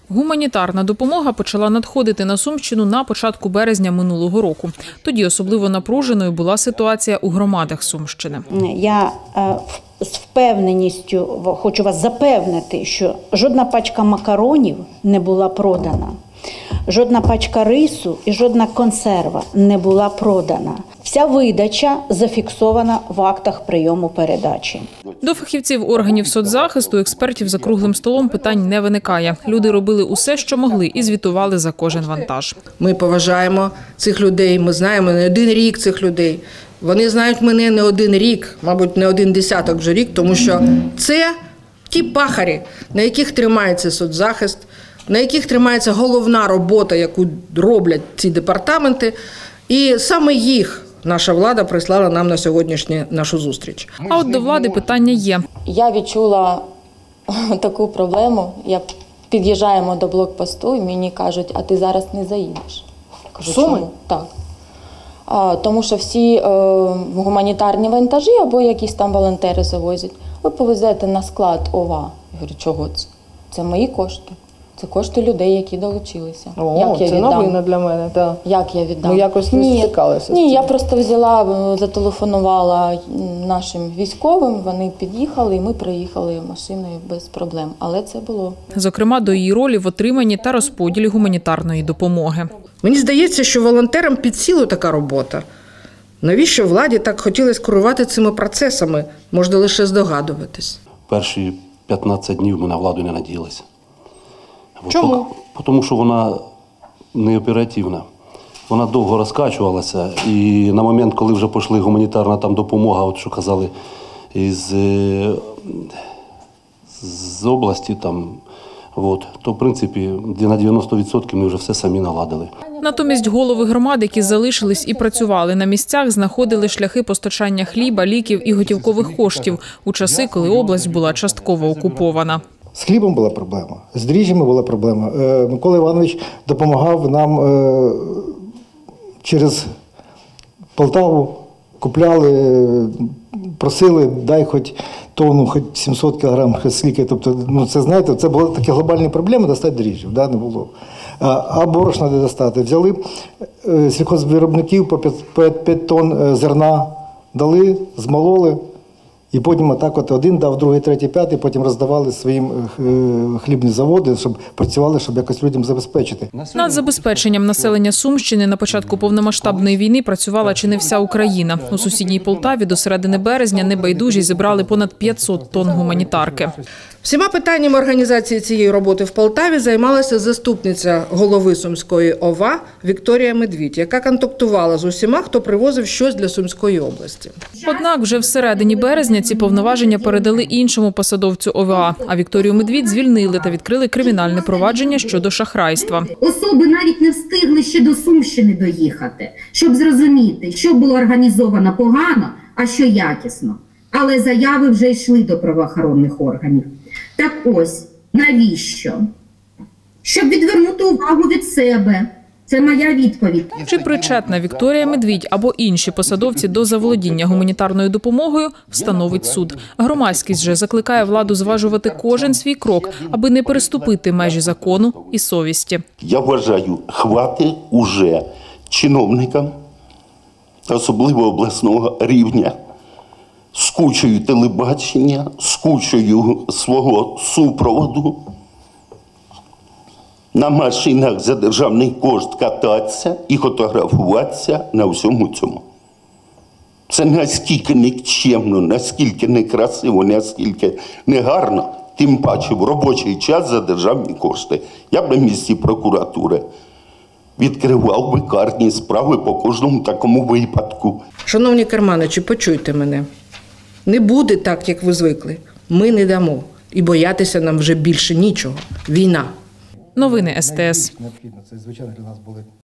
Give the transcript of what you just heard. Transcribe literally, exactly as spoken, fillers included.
Гуманітарна допомога почала надходити на Сумщину на початку березня минулого року. Тоді особливо напруженою була ситуація у громадах Сумщини. Я з впевненістю хочу вас запевнити, що жодна пачка макаронів не була продана. Жодна пачка рису і жодна консерва не була продана. Вся видача зафіксована в актах прийому передачі. До фахівців органів соцзахисту, експертів за круглим столом питань не виникає. Люди робили усе, що могли, і звітували за кожен вантаж. Ми поважаємо цих людей, ми знаємо не один рік цих людей. Вони знають мене не один рік, мабуть, не один десяток вже рік, тому що це ті пахарі, на яких тримається соцзахист, на яких тримається головна робота, яку роблять ці департаменти. І саме їх наша влада прислала нам на сьогоднішню нашу зустріч. А от до влади питання є. Я відчула таку проблему. Я під'їжджаємо до блокпосту і мені кажуть, а ти зараз не заїдеш. Кажу, Суми? чому? Так. А, тому що всі е, гуманітарні вантажі або якісь там волонтери завозять. Ви повезете на склад ОВА. Я говорю, чого це? Це мої кошти. Це кошти людей, які долучилися. О, Як я це віддам? новина для мене, так. Як я віддам? Ну, якось не ні, стикалися з Ні, цим. я просто взяла, зателефонувала нашим військовим, вони під'їхали і ми приїхали машиною без проблем. Але це було. Зокрема, до її ролі в отриманні та розподілі гуманітарної допомоги. Мені здається, що волонтерам під силу така робота. Навіщо владі так хотілося керувати цими процесами, можна лише здогадуватись. Перші п'ятнадцять днів ми на владу не надіялися. Чому? Тому що вона не оперативна. Вона довго розкачувалася, і на момент, коли вже пішла гуманітарна там допомога, от що казали, із, з області, там, от, то, в принципі, на дев'яносто відсотків ми вже все самі наладили. Натомість голови громад, які залишились і працювали на місцях, знаходили шляхи постачання хліба, ліків і готівкових коштів у часи, коли область була частково окупована. З хлібом була проблема, з дріжджами була проблема. Микола Іванович допомагав нам через Полтаву, купляли, просили, дай хоч тонну, хоч сімсот кілограм, хоч скільки. Тобто, ну, це, знаєте, це були такі глобальні проблеми, достати дріжджів, да, не було. А, а борошна не достати. Взяли сільхозвиробників по п'ять тонн зерна, дали, змололи. І потім отак от один дав, другий, третій, п'ятий, потім роздавали своїм хлібні заводи, щоб працювали, щоб якось людям забезпечити. Над забезпеченням населення Сумщини на початку повномасштабної війни працювала чи не вся Україна. У сусідній Полтаві до середини березня небайдужі зібрали понад п'ятсот тонн гуманітарки. Всіма питаннями організації цієї роботи в Полтаві займалася заступниця голови Сумської ОВА Вікторія Медвідь, яка контактувала з усіма, хто привозив щось для Сумської області. Однак вже всередині березня ці повноваження передали іншому посадовцю ОВА, а Вікторію Медвідь звільнили та відкрили кримінальне провадження щодо шахрайства. Особи навіть не встигли ще до Сумщини доїхати, щоб зрозуміти, що було організовано погано, а що якісно. Але заяви вже йшли до правоохоронних органів. Так ось, навіщо? Щоб відвернути увагу від себе. Це моя відповідь. Чи причетна Вікторія Медвідь або інші посадовці до заволодіння гуманітарною допомогою, встановить суд. Громадськість же закликає владу зважувати кожен свій крок, аби не переступити межі закону і совісті. Я вважаю, хватить уже чиновникам, особливо обласного рівня, з кучою телебачення, з кучою свого супроводу, на машинах за державний кошт кататися і фотографуватися на всьому цьому. Це наскільки нікчемно, наскільки некрасиво, наскільки негарно, тим паче в робочий час за державні кошти. Я б на місці прокуратури відкривав би карні справи по кожному такому випадку. Шановні керманичі, почуйте мене. Не буде так, як ви звикли. Ми не дамо. І боятися нам вже більше нічого. Війна. Новини ес те ес. Необхідно, це, звичайно, для нас були